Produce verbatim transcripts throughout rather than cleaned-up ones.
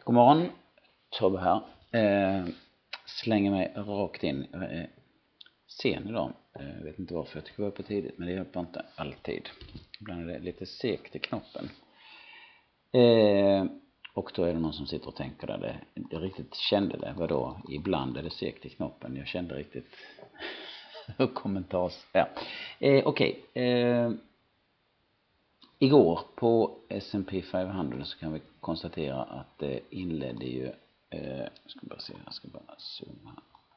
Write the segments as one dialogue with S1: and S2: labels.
S1: God morgon, Tobbe här. Eh, slänger mig rakt in. Jag är sen idag. Jag eh, vet inte varför jag tycker jag var på tidigt, men det hjälper inte alltid. Ibland är det lite segt i knoppen. Eh, och då är det någon som sitter och tänker där. Det, jag riktigt kände det. Vadå? Ibland är det segt i knoppen. Jag kände riktigt kommentars. Ja. Eh, Okej. Okay. Eh, Igår på S and P femhundra så kan vi konstatera att det inledde ju, eh, jag ska bara se, jag ska bara zooma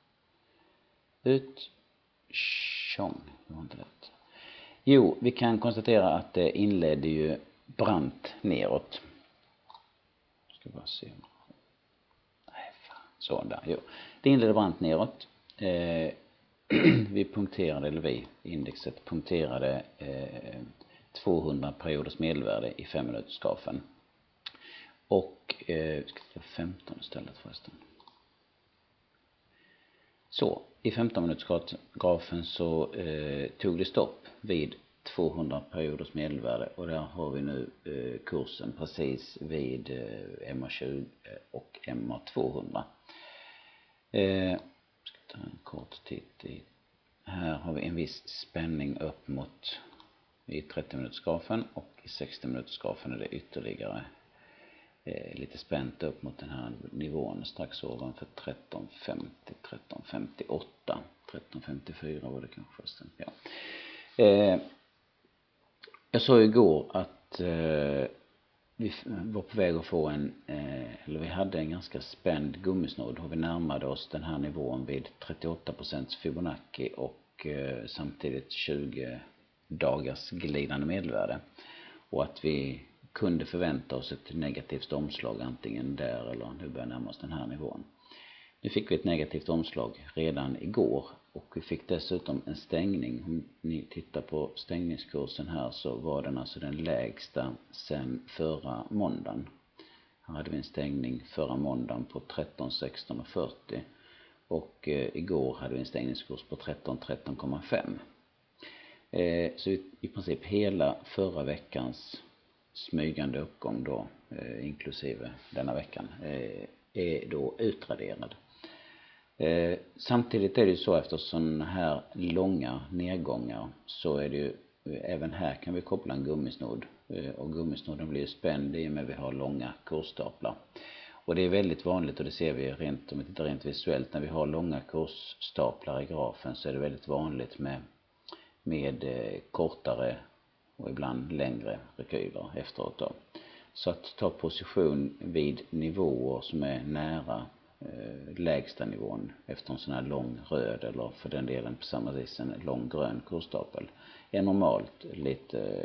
S1: ut, tjong, det var inte rätt. Jo, vi kan konstatera att det inledde ju brant neråt. Jag ska bara se, nej fan, så där, jo. Det inledde brant neråt. Eh, vi punkterade, eller vi, indexet punkterade eh, tvåhundra perioders medelvärde i fem minuters grafen. Och eh, ska ta femton istället förresten. Så i femton minuters grafen så eh, tog det stopp vid tvåhundra perioders medelvärde, och där har vi nu eh, kursen precis vid eh, M A tjugo och M A tvåhundra. Eh, ska ta en kort titt i. Här har vi en viss spänning upp mot i trettio minuters grafen, och i sextio minuters grafen är det ytterligare eh, lite spänt upp mot den här nivån strax ovanför tretton femtio, tretton femtioåtta, tretton femtiofyra var det kanske förresten. Ja. Eh, jag sa igår att eh, vi var på väg att få en, eh, eller vi hade en ganska spänd gummisnodd, och vi närmade oss den här nivån vid trettioåtta procent Fibonacci och eh, samtidigt tjugo dagars glidande medelvärde, och att vi kunde förvänta oss ett negativt omslag antingen där eller nu börjar närma oss den här nivån. Nu fick vi ett negativt omslag redan igår, och vi fick dessutom en stängning. Om ni tittar på stängningskursen här så var den alltså den lägsta sedan förra måndagen. Här hade vi en stängning förra måndagen på tretton sexton och fyrtio, och eh, igår hade vi en stängningskurs på tretton tretton komma fem. Eh, så i, i princip hela förra veckans smygande uppgång då, eh, inklusive denna veckan, eh, är då utraderad. Eh, samtidigt är det ju så, efter sådana här långa nedgångar så är det ju, även här kan vi koppla en gummisnodd, eh, och gummisnodden blir spänd i och med att vi har långa kursstaplar. Och det är väldigt vanligt, och det ser vi rent, om vi tittar rent visuellt, när vi har långa kursstaplar i grafen så är det väldigt vanligt med med eh, kortare och ibland längre rekyler efteråt då. Så att ta position vid nivåer som är nära eh, lägsta nivån efter en sån här lång röd, eller för den delen på samma vis en lång grön kursstapel, är normalt lite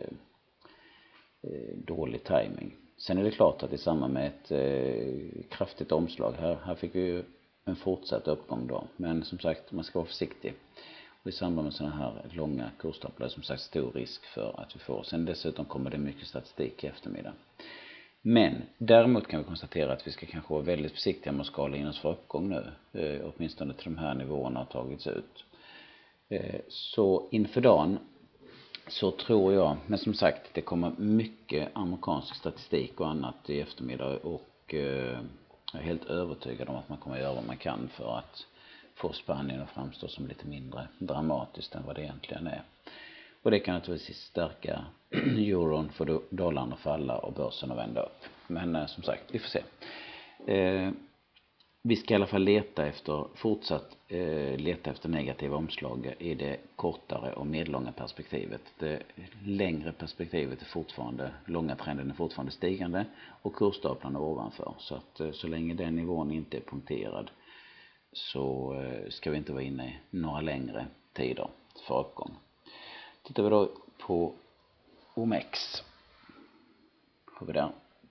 S1: eh, dålig timing. Sen är det klart att i samband med ett eh, kraftigt omslag här, här fick vi ju en fortsatt uppgång då, men som sagt, man ska vara försiktig. Och i samband med sådana här långa kursstaplar är som sagt stor risk för att vi får. Sen dessutom kommer det mycket statistik i eftermiddag. Men däremot kan vi konstatera att vi ska kanske vara väldigt försiktiga med att skala in oss för uppgång nu. Eh, åtminstone till de här nivåerna har tagits ut. Eh, så inför dagen så tror jag, men som sagt det kommer mycket amerikansk statistik och annat i eftermiddag, och eh, jag är helt övertygad om att man kommer göra vad man kan för att få Spanien att framstå som lite mindre dramatiskt än vad det egentligen är. Och det kan naturligtvis stärka euron, för dollarn att falla och börsen att vända upp. Men eh, som sagt, vi får se. Eh, vi ska i alla fall leta efter, fortsatt eh, leta efter negativa omslag i det kortare och medellånga perspektivet. Det längre perspektivet är fortfarande, långa trenden är fortfarande stigande och kursstaplarna ovanför. Så att eh, så länge den nivån inte är punkterad så ska vi inte vara inne i några längre tider för uppgång. Tittar vi då på O M X, har vi där,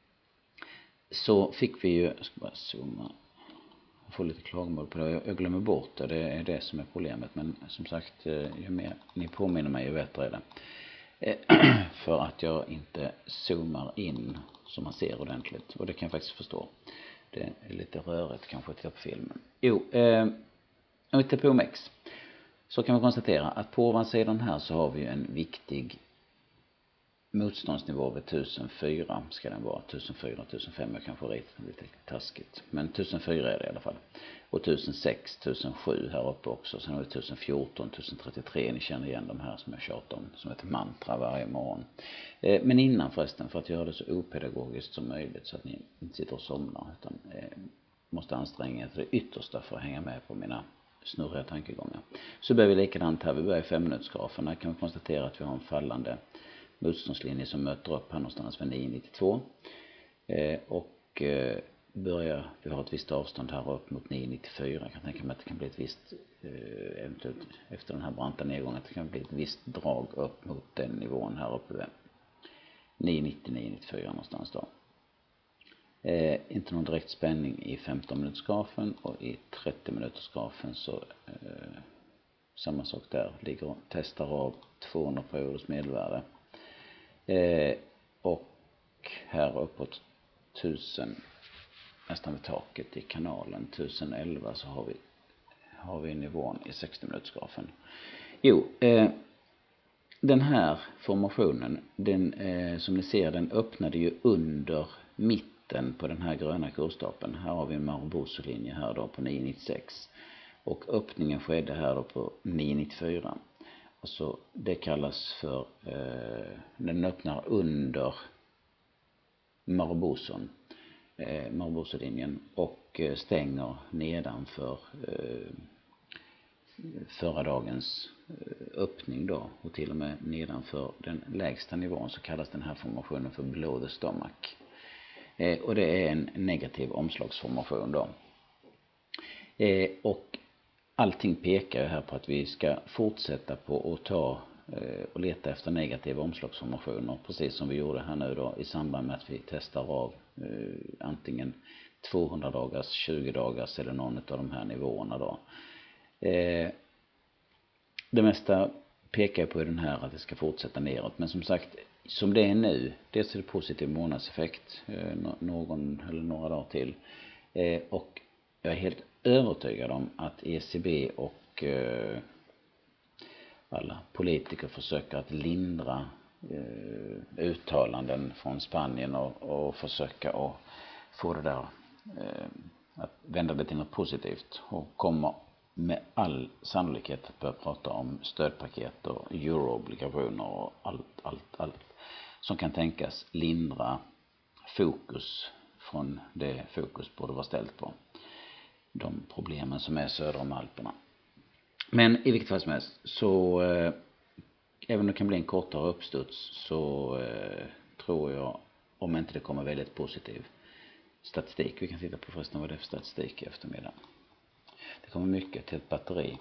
S1: så fick vi ju, jag ska bara zooma, jag får lite klagomål på det, jag glömmer bort det, det är det som är problemet, men som sagt, ju mer ni påminner mig ju bättre är det, för att jag inte zoomar in så man ser ordentligt, och det kan jag faktiskt förstå. Det är lite rörigt kanske att titta på filmen. Jo, eh, om vi tittar på O M X så kan vi konstatera att på ovansidan här så har vi en viktig motståndsnivå vid tusen fyra ska den vara. tusen fyra, tusen fem jag kanske ritat lite taskigt. Men tusen fyra är det i alla fall. Och tusen sex, tusen sju här uppe också. Sen har vi tusen fjorton, tusen trettiotre. Ni känner igen de här som jag tjatar om. Som ett mantra varje morgon. Eh, men innan förresten, för att göra det så opedagogiskt som möjligt. Så att ni inte sitter och somnar. Utan eh, måste anstränga er till det yttersta för att hänga med på mina snurriga tankegångar. Så börjar vi likadant här. Vi börjar i fem minutersgrafen. Här kan vi konstatera att vi har en fallande motståndslinje som möter upp här någonstans vid nio nittiotvå. Eh, och eh, börjar, vi har ett visst avstånd här upp mot nio nittiofyra. Jag kan tänka mig att det kan bli ett visst, eh, eventuellt efter den här branta nedgången, att det kan bli ett visst drag upp mot den nivån här uppe vid nio nittio, nio nittiofyra någonstans då. Eh, inte någon direkt spänning i femton minutersgrafen och i trettio minutersgrafen så eh, samma sak där, ligger och testar av tvåhundra perioders medelvärde. Eh, och här uppåt tusen, nästan vid taket i kanalen tusen elva, så har vi har vi nivån i sextio minutersgrafen. Jo, eh, den här formationen, den eh, som ni ser, den öppnade ju under mitten på den här gröna kursstapeln. Här har vi en Marubozu-linje här då på nio nittiosex. Och öppningen skedde här då på nio nittiofyra. Alltså det kallas för, eh, den öppnar under Marubozun, eh, Marubozu-linjen, och eh, stänger nedanför eh, förra dagens eh, öppning då, och till och med nedanför den lägsta nivån, så kallas den här formationen för below the stomach. Eh, och det är en negativ omslagsformation då. Eh, och allting pekar ju här på att vi ska fortsätta på att ta eh, och leta efter negativa omslagsformationer, precis som vi gjorde här nu då i samband med att vi testar av eh, antingen tvåhundra dagars, tjugo dagars eller någon av de här nivåerna då. Eh, det mesta pekar på i den här att det ska fortsätta neråt, men som sagt, som det är nu, dels är det positiv månadseffekt eh, någon eller några dagar till, eh, och jag är helt övertygad om att E C B och eh, alla politiker försöker att lindra eh, uttalanden från Spanien och, och försöka att få det där eh, att vända det till något positivt, och kommer med all sannolikhet att börja prata om stödpaket och euroobligationer och allt, allt, allt som kan tänkas lindra fokus från det fokus borde vara ställt på de problemen som är söder om Alperna. Men i vilket fall som helst så eh, även om det kan bli en kortare uppstuds, så eh, tror jag, om inte det kommer väldigt positiv statistik, vi kan titta på förresten vad det är för statistik i eftermiddag. Det kommer mycket till ett batteri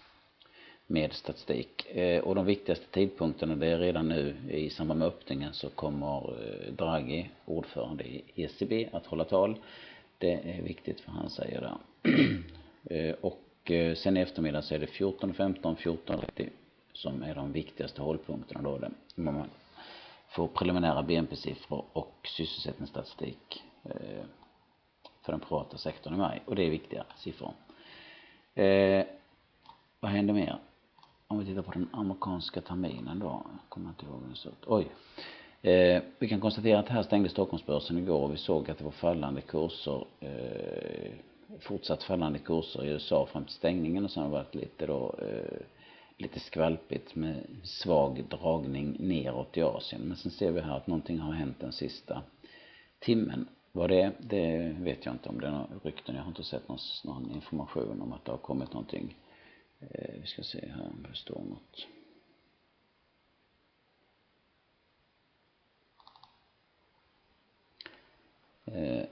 S1: med statistik, eh, och de viktigaste tidpunkterna, det är redan nu i samband med öppningen, så kommer eh, Draghi, ordförande i E C B, att hålla tal. Det är viktigt för han säger det. eh, och eh, sen i eftermiddag så är det fjorton femton, fjorton trettio som är de viktigaste hållpunkterna då, där man får preliminära B N P-siffror och sysselsättningsstatistik eh, för den privata sektorn i maj, och det är viktiga siffror. Eh, vad händer mer? Om vi tittar på den amerikanska terminen då, jag kommer inte ihåg den så. Oj. Eh, vi kan konstatera att här stängde Stockholmsbörsen igår, och vi såg att det var fallande kurser, eh, fortsatt fallande kurser i U S A fram till stängningen, och sen har det varit lite då eh, lite skvalpigt med svag dragning neråt i Asien. Men sen ser vi här att någonting har hänt den sista timmen. Vad det är, det vet jag inte, om det är några rykten. Jag har inte sett någon, någon information om att det har kommit någonting. Eh, vi ska se här om det står något. Eh,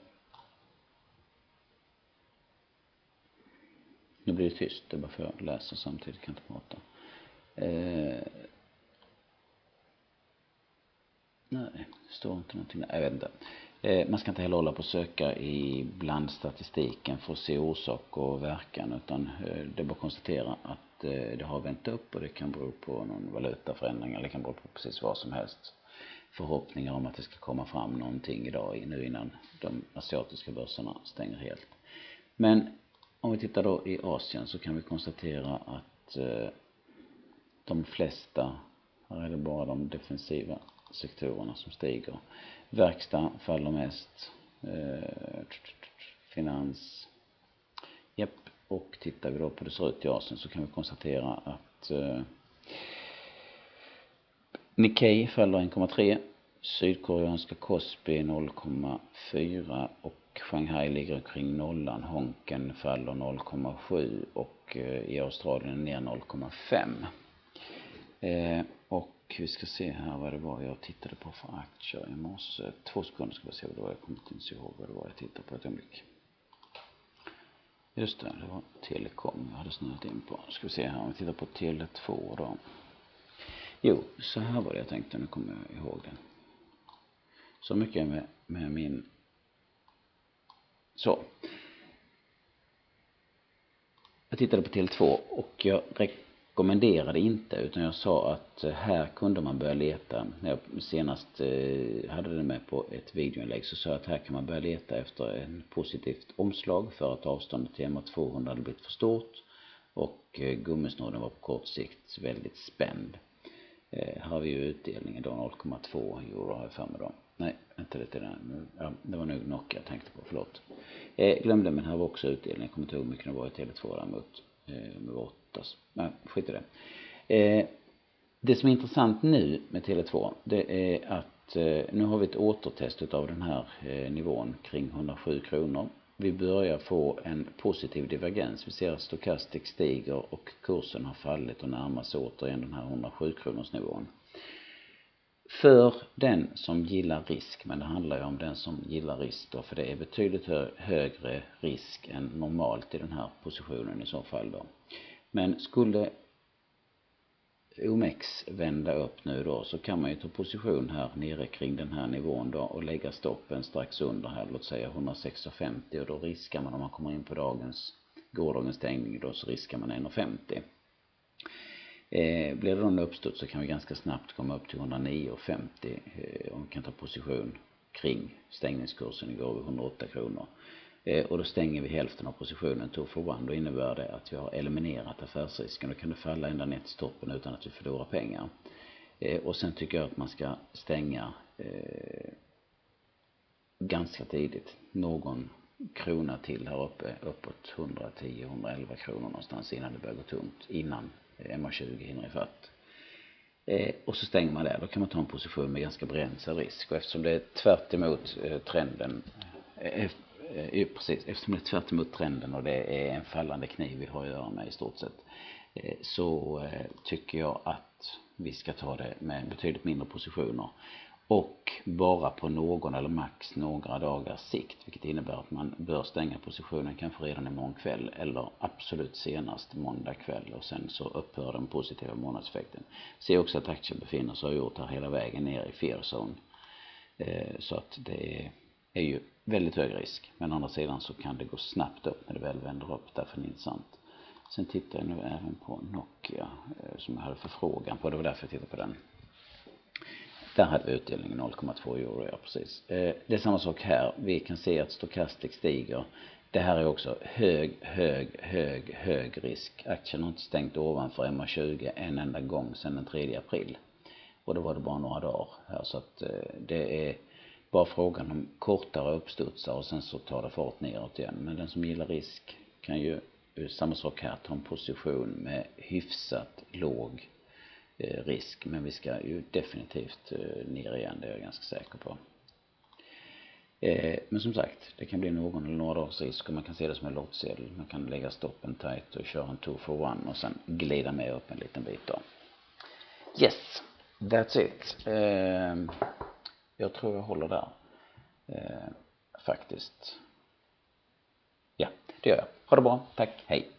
S1: nu blir det tyst, det är bara för att jag läser samtidigt, kan inte prata. Eh, nej, det står inte någonting där, jag vet inte. Eh, man ska inte heller hålla på att söka i bland statistiken för att se orsak och verkan, utan eh, det är bara att konstatera att eh, det har vänt upp, och det kan bero på någon valutaförändring, eller det kan bero på precis vad som helst. Förhoppningar om att det ska komma fram någonting idag nu innan de asiatiska börserna stänger helt. Men om vi tittar då i Asien, så kan vi konstatera att eh, de flesta, här är det bara de defensiva sektorerna som stiger. Verkstad faller mest. Eh, finans. Japp. Och tittar vi då på det ser ut i Asien så kan vi konstatera att eh, Nikkei faller en komma tre. Sydkoreanska Kospi noll komma fyra och Shanghai ligger kring nollan. Hongkong faller noll komma sju och eh, i Australien ner noll komma fem. Eh, och vi ska se här vad det var jag tittade på för aktier i morse. Två sekunder ska vi se vad det var. Jag kommer inte ihåg vad det var jag tittade på ett ögonblick. Just det, det var Telekom jag hade snöat in på. Ska vi se här om vi tittar på Tele två då. Jo, så här var det jag tänkte, nu kommer jag ihåg det. Så mycket med, med min... Så. Jag tittade på Tele två och jag rekommenderade inte, utan jag sa att här kunde man börja leta. När jag senast eh, hade det med på ett videoinlägg så sa jag att här kan man börja leta efter en positivt omslag för att avståndet till M A tvåhundra hade blivit för stort och eh, gummisnåden var på kort sikt väldigt spänd. Eh, har vi ju utdelningen då noll komma två euro har jag för mig då. Nej, inte det där. Ja, det var nog Nokia jag tänkte på, förlåt. Eh, glömde, men här var också utdelningen. Jag kommer inte ihåg hur mycket det var i Tele två däremot. Eh, med åtta. Nej, skit i det. Eh, det som är intressant nu med Tele två, det är att eh, nu har vi ett återtest av den här eh, nivån kring hundrasju kronor. Vi börjar få en positiv divergens. Vi ser att Stochastic stiger och kursen har fallit och närmar sig återigen den här hundrasju kronors nivån. För den som gillar risk, men det handlar ju om den som gillar risk då, för det är betydligt hö högre risk än normalt i den här positionen i så fall då. Men skulle O M X vända upp nu då, så kan man ju ta position här nere kring den här nivån då och lägga stoppen strax under här, låt säga hundrasex komma femtio, och då riskar man, om man kommer in på dagens gårdagens stängning då, så riskar man en komma femtio. Eh, blir det då en uppstått så kan vi ganska snabbt komma upp till hundranio komma femtio eh, och kan ta position kring stängningskursen igår över hundraåtta kronor. Eh, och då stänger vi hälften av positionen two for one. Då innebär det att vi har eliminerat affärsrisken. Då kan det falla ända ner till stoppen utan att vi förlorar pengar. Eh, och sen tycker jag att man ska stänga eh, ganska tidigt. Någon krona till här uppe, uppåt hundratio till hundraelva kronor någonstans innan det börjar gå tungt, innan M A tjugo hinner i fatt. Eh, och så stänger man där. Då kan man ta en position med ganska begränsad risk. Och eftersom det är tvärt emot eh, trenden eh, eh, precis, eftersom det är tvärt emot trenden och det är en fallande kniv vi har att göra med i stort sett, eh, så eh, tycker jag att vi ska ta det med betydligt mindre positioner. Och bara på någon eller max några dagars sikt, vilket innebär att man bör stänga positionen kanske redan imorgon kväll eller absolut senast måndag kväll, och sen så upphör den positiva månadseffekten. Se också att aktien befinner sig och har gjort här hela vägen ner i fear zone. Eh, så att det är, är ju väldigt hög risk, men å andra sidan så kan det gå snabbt upp när det väl vänder upp, därför är det intressant. Sen tittar jag nu även på Nokia eh, som jag hade förfrågan på, det var därför jag tittade på den. Där hade vi utdelningen noll komma två euro, ja precis. Eh, det är samma sak här. Vi kan se att Stochastic stiger. Det här är också hög, hög, hög, hög risk. Aktien har inte stängt ovanför M A tjugo en enda gång sedan den tredje april. Och då var det bara några dagar här. Så att eh, det är bara frågan om kortare uppstudsar och sen så tar det fart neråt igen. Men den som gillar risk kan ju, samma sak här, ta en position med hyfsat låg risk, men vi ska ju definitivt ner igen, det är jag ganska säker på. Men som sagt, det kan bli någon eller några dagars risk och man kan se det som en lottsedel. Man kan lägga stoppen tight och köra en two for one och sen glida med upp en liten bit då. Yes, that's it. Jag tror jag håller där. Faktiskt. Ja, det gör jag. Ha det bra, tack, hej.